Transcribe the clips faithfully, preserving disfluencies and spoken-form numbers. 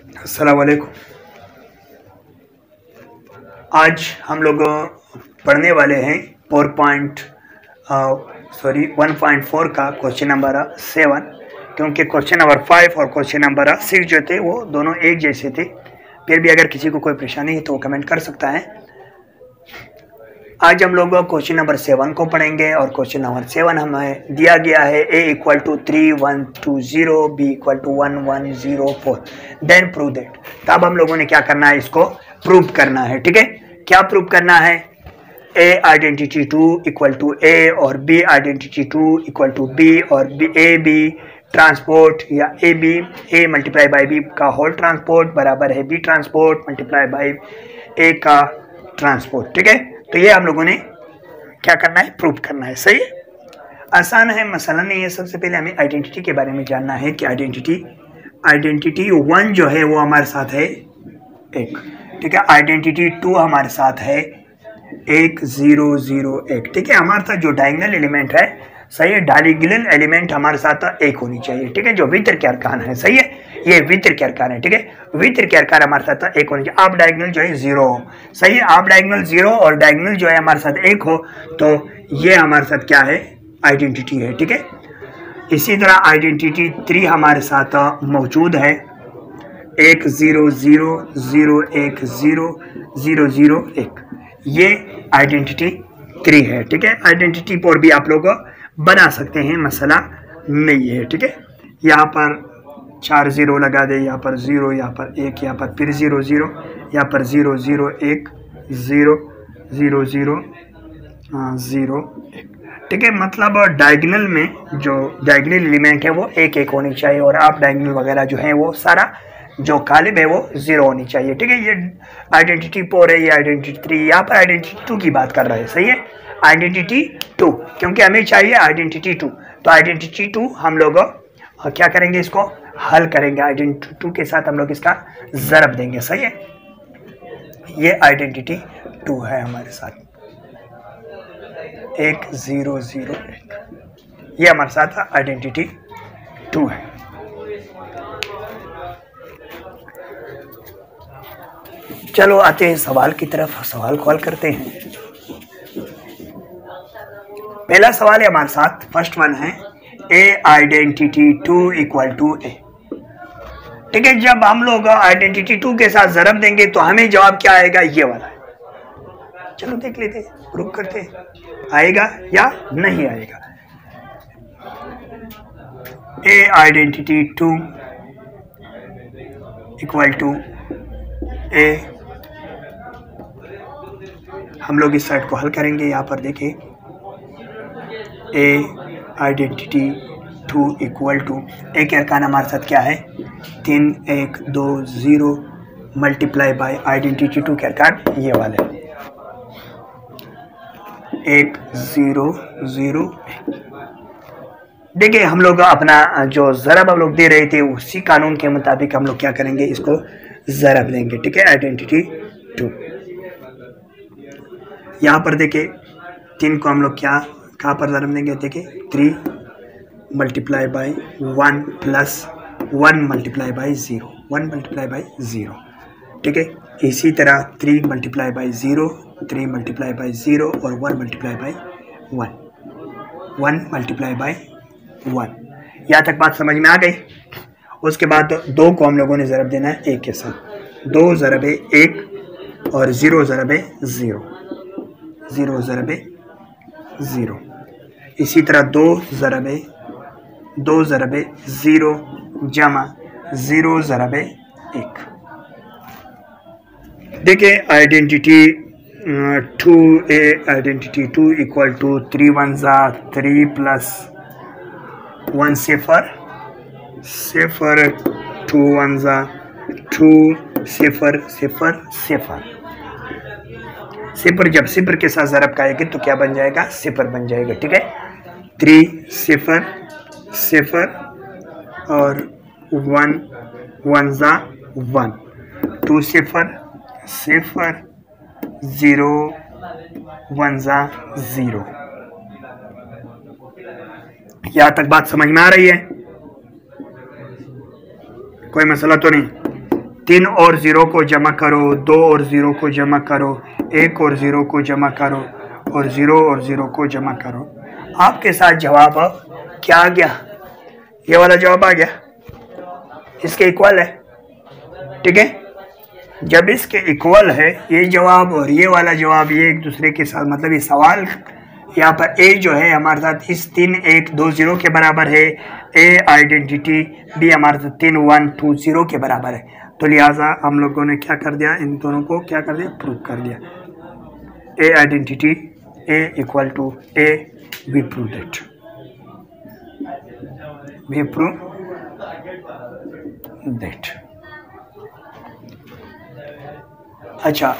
अस्सलाम वालेकुम। आज हम लोग पढ़ने वाले हैं four point sorry one point four का क्वेश्चन नंबर सेवन, क्योंकि क्वेश्चन नंबर फाइव और क्वेश्चन नंबर सिक्स जो थे वो दोनों एक जैसे थे। फिर भी अगर किसी को कोई परेशानी है तो वो कमेंट कर सकता है। आज हम लोग क्वेश्चन नंबर सेवन को पढ़ेंगे और क्वेश्चन नंबर सेवन हमें दिया गया है A equal to three one two zero, B equal to one one zero four, then prove that. तब हम लोगों ने क्या करना है, इसको प्रूव करना है। ठीक है, क्या प्रूव करना है? A identity two equal to A और B identity two equal to B और बी ए बी ट्रांसपोर्ट या A B A multiply by B का होल ट्रांसपोर्ट बराबर है B transport multiply by A का ट्रांसपोर्ट। ठीक है, तो ये हम लोगों ने क्या करना है, प्रूव करना है। सही है, आसान है, मसला नहीं है। सबसे पहले हमें आइडेंटिटी के बारे में जानना है कि आइडेंटिटी आइडेंटिटी वन जो है वो हमारे साथ है एक। ठीक है, आइडेंटिटी टू हमारे साथ है एक जीरो जीरो एक। ठीक है, हमारे साथ जो डायगोनल एलिमेंट है, सही है, डायगोनल एलिमेंट हमारे साथ एक होनी चाहिए। ठीक है, जो वित्र के अरकान है, सही है, ये वित्र के अरकान है। ठीक है, वित्र के अरकान हमारे साथ एक होनी चाहिए। आप डायगोनल जो है जीरो हो, सही है, आप डायगोनल जीरो और डायगोनल जो है हमारे साथ एक हो, तो ये हमारे साथ क्या है, आइडेंटिटी है। ठीक है, इसी तरह आइडेंटिटी थ्री हमारे साथ मौजूद है एक जीरो जीरो जीरो एक जीरो जीरो जीरो एक, ये आइडेंटिटी थ्री है। ठीक है, आइडेंटिटी फोर भी आप लोग बना सकते हैं, मसला नहीं है। ठीक है, यहाँ पर चार जीरो लगा दे, यहाँ पर जीरो, यहाँ पर एक, यहाँ पर फिर जीरो जीरो, यहाँ पर जीरो जीरो एक जीरो जीरो जीरो जीरो एक। ठीक है, मतलब डायगोनल में जो डायगोनल एलिमेंट है वो एक एक होनी चाहिए और आप डायगोनल वगैरह जो है वो सारा जो कालिब है वो जीरो होनी चाहिए। ठीक है, ये आइडेंटिटी फोर है, ये आइडेंटिटी थ्री, यहाँ पर आइडेंटिटी टू की बात कर रहे हैं। सही है, आइडेंटिटी टू, क्योंकि हमें चाहिए आइडेंटिटी टू, तो आइडेंटिटी टू हम लोग क्या करेंगे, इसको हल करेंगे। आइडेंटिटी टू के साथ हम लोग इसका ज़रब देंगे। सही है, ये आइडेंटिटी टू है हमारे साथ एक जीरो जीरो एक, ये हमारे साथ आइडेंटिटी टू है। चलो आते हैं सवाल की तरफ, सवाल को हल करते हैं। पहला सवाल है हमारे साथ, फर्स्ट वन है A identity two equal to A. ठीक है, जब हम लोग आइडेंटिटी टू के साथ ज़रब देंगे तो हमें जवाब क्या आएगा, ये वाला है। चलो देख लेते हैं, प्रूव करते हैं, आएगा या नहीं आएगा। A identity two equal to A, हम लोग इस साइड को हल करेंगे। यहाँ पर देखिए, A identity two equal to A के अरकान हमारे साथ क्या है, तीन एक दो zero multiply by identity two के अरकान ये वाले एक जीरो जीरो। देखिए, हम लोग अपना जो ज़रब हम लोग दे रहे थे उसी कानून के मुताबिक हम लोग क्या करेंगे, इसको ज़रब देंगे। ठीक है, आइडेंटिटी टू, यहाँ पर देखिए तीन को हम लोग क्या कहाँ पर ज़रब देंगे, देखिए three multiply by one plus one multiply by zero, one multiply by zero. ठीक है, इसी तरह three multiply by zero, three multiply by zero और one multiply by one, one multiply by one. यहाँ तक बात समझ में आ गई। उसके बाद दो को हम लोगों ने ज़रब देना है एक के साथ, दो ज़रब एक और ज़ीरो ज़रब ज़ीरो, ज़ीरो ज़रब ज़ीरो। इसी तरह दो ज़रब दो ज़रब ज़ीरो जमा ज़ीरो ज़रब एक। देखिए, identity two A identity two equal to three one ज़ा थ्री प्लस वन सिफर सिफर, टू वन ज़ा टू सिफर सिफर सिफर। सिफर जब सिफर के साथ ज़रब का आएगी तो क्या बन जाएगा, सिफर बन जाएगा। ठीक है, थ्री सिफर सिफर और वन वन ज़ा वन, टू सिफर सिफर ज़ीरो वन ज़ा ज़ीरो। यहाँ तक बात समझ में आ रही है? कोई मसला तो नहीं? तीन और ज़ीरो को जमा करो, दो और ज़ीरो को जमा करो, एक और ज़ीरो को जमा करो और ज़ीरो और ज़ीरो को जमा करो। आपके साथ जवाब क्या आ गया? ये वाला जवाब आ गया, इसके इक्वल है। ठीक है, जब इसके इक्वल है ये जवाब और ये वाला जवाब, ये एक दूसरे के साथ, मतलब ये सवाल यहाँ पर ए जो है हमारे साथ इस तीन एक दो जीरो के बराबर है, ए आइडेंटिटी बी हमारे साथ तीन वन टू जीरो के बराबर है। तो लिहाजा हम लोगों ने क्या कर दिया, इन दोनों को क्या कर दिया, प्रूव कर दिया। A identity A equal to A, we prove that, we prove that. अच्छा,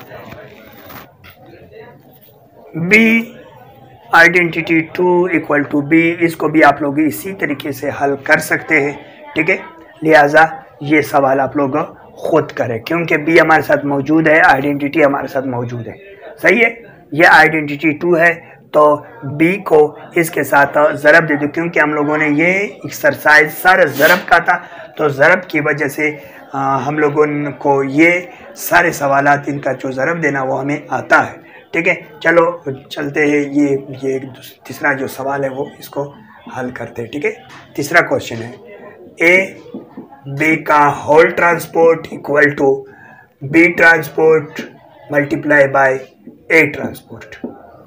B identity two equal to B, इसको भी आप लोग इसी तरीके से हल कर सकते हैं। ठीक है, लिहाजा ये सवाल आप लोग खुद करें, क्योंकि बी हमारे साथ मौजूद है, आइडेंटिटी हमारे साथ मौजूद है। सही है, ये आइडेंटिटी टू है तो बी को इसके साथ ज़रब दे दो, क्योंकि हम लोगों ने ये एक्सरसाइज सारा ज़रब का था, तो ज़रब की वजह से आ, हम लोगों को ये सारे सवालात इनका जो ज़रब देना वो हमें आता है। ठीक है, चलो चलते हैं, ये ये तीसरा जो सवाल है वो इसको हल करते हैं। ठीक है, तीसरा क्वेश्चन है ए बी का whole transport equal to B transport multiply by A transport.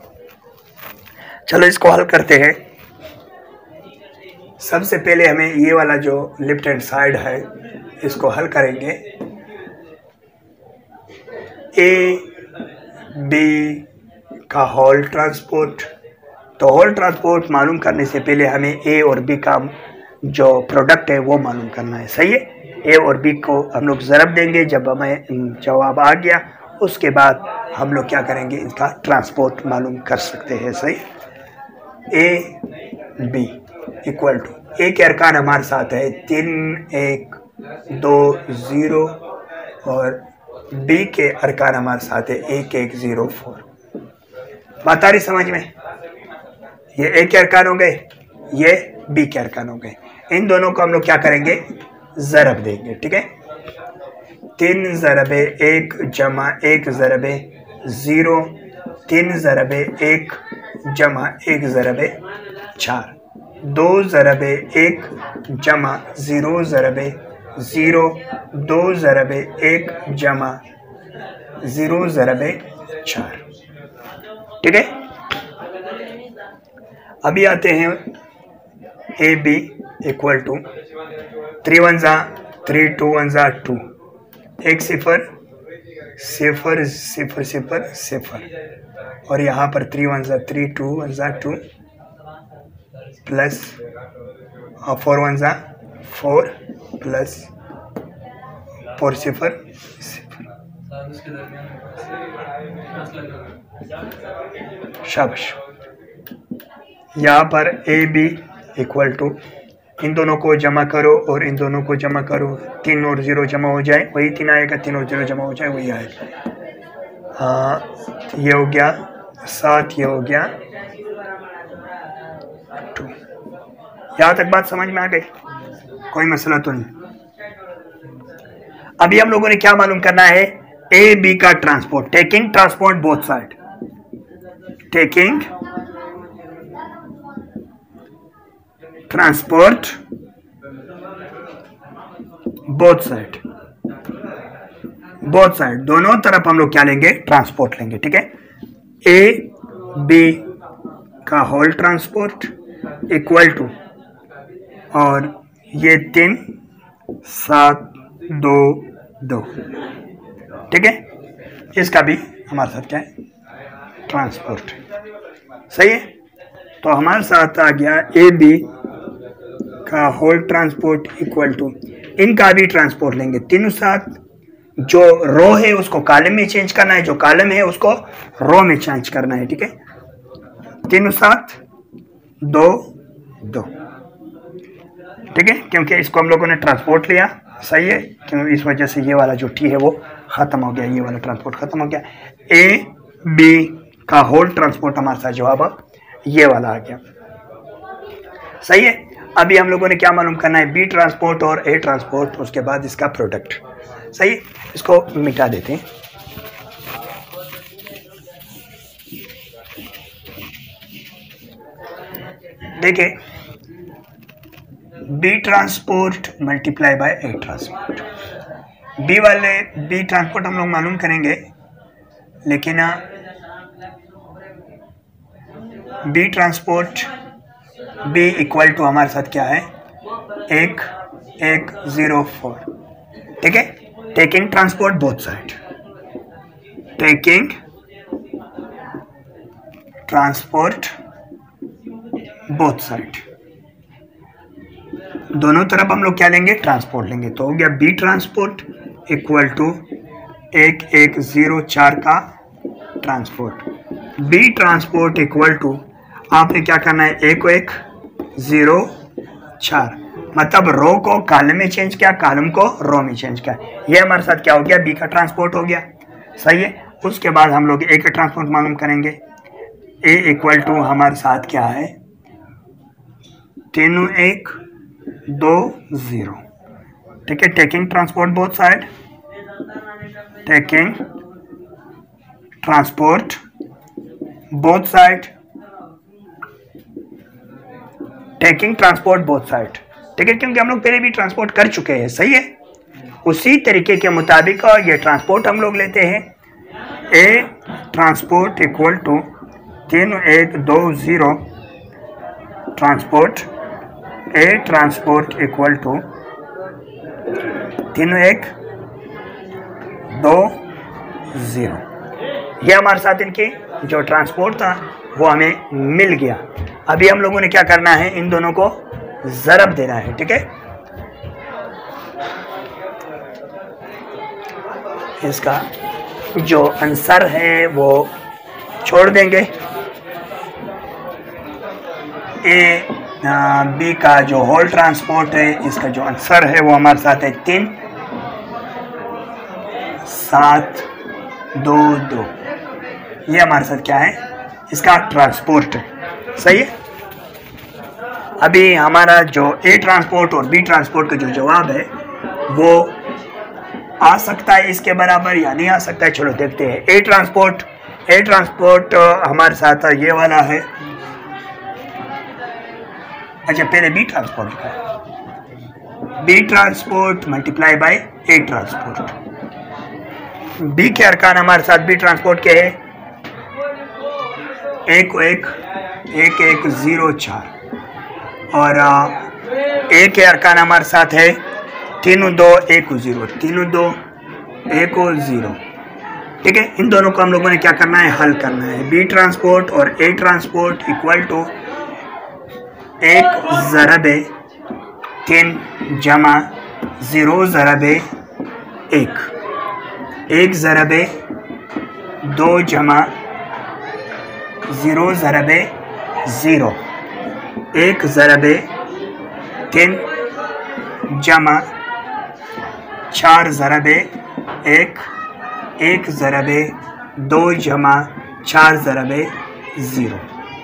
चलो इसको हल करते हैं। सबसे पहले हमें ये वाला जो लेफ्ट हैंड साइड है इसको हल करेंगे। ए बी का होल ट्रांसपोर्ट, तो होल ट्रांसपोर्ट मालूम करने से पहले हमें ए और बी का जो प्रोडक्ट है वो मालूम करना है। सही है, ए और बी को हम लोग ज़रब देंगे, जब हमें जवाब आ गया उसके बाद हम लोग क्या करेंगे, इसका ट्रांसपोर्ट मालूम कर सकते हैं। सही, A B equal to, A के अरकान हमारे साथ है तीन एक दो ज़ीरो और बी के अरकान हमारे साथ है एक एक ज़ीरो फोर। बात आ रही समझ में? ये ए के अरकान हो गए, ये बी के अरकान हो गए। इन दोनों को हम लोग क्या करेंगे, ज़रब देंगे। ठीक है, तीन ज़रबे एक जमा एक ज़रबे ज़ीरो, तीन ज़रबे एक जमा एक ज़रबे चार, दो ज़रबे एक जमा ज़ीरो ज़रबे ज़ीरो, दो ज़रबे एक जमा ज़ीरो ज़रबे चार। ठीक है, अभी आते हैं A B equal to three one ज़ा थ्री, टू वन ज़ा टू, एक सिफर सिफर सिफर सिफर सिफर, और यहाँ पर थ्री वन ज़ा थ्री, टू वन ज़ा टू, प्लस फोर वन ज़ा फोर, प्लस फोर सिफर सिफर। शाबाश। यहाँ पर ए बी इक्वल टू, इन दोनों को जमा करो और इन दोनों को जमा करो, तीन और ज़ीरो जमा हो जाए वही तीन आएगा, तीन और ज़ीरो जमा हो जाए वही आएगा। हाँ, ये हो गया सात, ये हो गया टू। यहाँ तक बात समझ में आ गई? कोई मसला तो नहीं। अभी हम लोगों ने क्या मालूम करना है, ए बी का transport, taking transport both side, taking transport both side, both side दोनों तरफ हम लोग क्या लेंगे, ट्रांसपोर्ट लेंगे। ठीक है, ए बी का होल ट्रांसपोर्ट इक्वल टू, और ये तीन सात दो दो। ठीक है, इसका भी हमारे साथ क्या है, ट्रांसपोर्ट। सही है, तो हमारे साथ आ गया ए बी का होल ट्रांसपोर्ट इक्वल टू, इनका भी ट्रांसपोर्ट लेंगे, तीनों साथ, जो रो है उसको कॉलम में चेंज करना है, जो कॉलम है उसको रो में चेंज करना है। ठीक है, तीनों साथ दो दो। ठीक है, क्योंकि इसको हम लोगों ने ट्रांसपोर्ट लिया। सही है, क्योंकि इस वजह से ये वाला जो टी है वो ख़त्म हो गया, ये वाला ट्रांसपोर्ट ख़त्म हो गया। ए बी का होल ट्रांसपोर्ट हमारे साथ जवाब ये वाला आ गया। सही है, अभी हम लोगों ने क्या मालूम करना है, बी ट्रांसपोर्ट और ए ट्रांसपोर्ट, उसके बाद इसका प्रोडक्ट। सही, इसको मिटा देते हैं। देखिए B transport multiply by A transport, B वाले बी ट्रांसपोर्ट हम लोग मालूम करेंगे, लेकिन B transport B equal to हमारे साथ क्या है, एक एक जीरो फोर। ठीक है, taking transport both side, taking transport both side, दोनों तरफ हम लोग क्या लेंगे, ट्रांसपोर्ट लेंगे। तो हो गया बी ट्रांसपोर्ट इक्वल टू एक एक जीरो चार का transport, B transport equal to आपने क्या करना है, एक एक जीरो चार, मतलब रो को कॉलम में चेंज किया, कॉलम को रो में चेंज किया। ये हमारे साथ क्या हो गया, बी का ट्रांसपोर्ट हो गया। सही है, उसके बाद हम लोग ए का ट्रांसपोर्ट मालूम करेंगे। ए इक्वल टू हमारे साथ क्या है, तीनों एक दो जीरो। ठीक है, taking transport both side, taking transport both side, taking transport both side. ठीक है, क्योंकि हम लोग पहले भी ट्रांसपोर्ट कर चुके हैं। सही है, उसी तरीके के मुताबिक ये ट्रांसपोर्ट हम लोग लेते हैं। ए ट्रांसपोर्ट इक्वल टू तीन एक दो zero transport, A transport equal to तीन एक दो जीरो। ये हमारे साथ इनकी जो ट्रांसपोर्ट था वो हमें मिल गया। अभी हम लोगों ने क्या करना है, इन दोनों को ज़रब देना है। ठीक है, इसका जो आंसर है वो छोड़ देंगे। ए बी का जो होल ट्रांसपोर्ट है, इसका जो आंसर है वो हमारे साथ है तीन सात दो दो। ये हमारे साथ क्या है, इसका ट्रांसपोर्ट है। सही है, अभी हमारा जो ए ट्रांसपोर्ट और बी ट्रांसपोर्ट का जो जवाब है वो आ सकता है इसके बराबर या नहीं आ सकता है। चलो देखते हैं। ए ट्रांसपोर्ट ए ट्रांसपोर्ट हमारे साथ ये वाला है। अच्छा, पहले बी ट्रांसपोर्ट का है, B transport multiply by A transport. B के अरकान हमारे साथ बी ट्रांसपोर्ट के है, एक एक एक एक जीरो चार, और ए के अरकान हमारे साथ है तीनों दो एक जीरो, तीनों दो एक जीरो। ठीक है, इन दोनों को हम लोगों ने क्या करना है, हल करना है। बी ट्रांसपोर्ट और ए ट्रांसपोर्ट इक्वल टू एक ज़रबे तीन जमा ज़ीरो ज़रबे एक, एक ज़रबे दो जमा ज़ीरो ज़रबे ज़ीरो, एक ज़रबे तीन जमा चार ज़रबे एक, एक ज़रबे दो जमा चार ज़रबे ज़ीरो।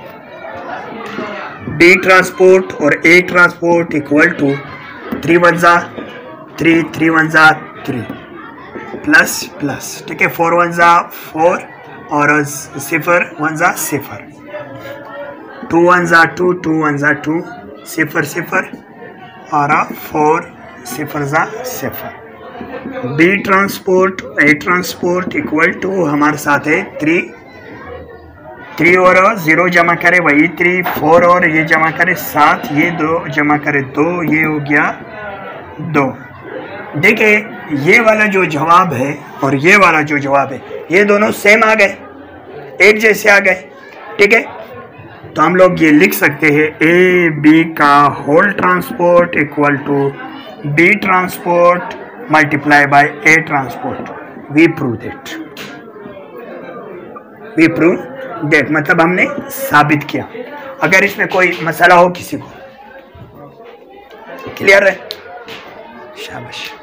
बी ट्रांसपोर्ट और A transport equal to three one ज़ा थ्री, थ्री वन ज़ा थ्री, प्लस प्लस। ठीक है, फोर वन ज़ा फोर और सिफर वन ज़ा सिफर, टू वन ज़ा टू, टू वन ज़ा टू, सिफर सिफर और फोर सिफर ज़ा सिफर। B transport A transport equal to हमारे साथ है थ्री, थ्री और ज़ीरो जमा करे वही थ्री, फोर और ये जमा करे सात, ये दो जमा करे दो, ये हो गया दो। देखिए ये वाला जो जवाब है और ये वाला जो जवाब है ये दोनों सेम आ गए, एक जैसे आ गए। ठीक है, तो हम लोग ये लिख सकते हैं ए बी का whole transport equal to B transport multiply by A transport. We prove that, we prove that मतलब हमने साबित किया। अगर इसमें कोई मसला हो किसी को, क्लियर है? शाबाश।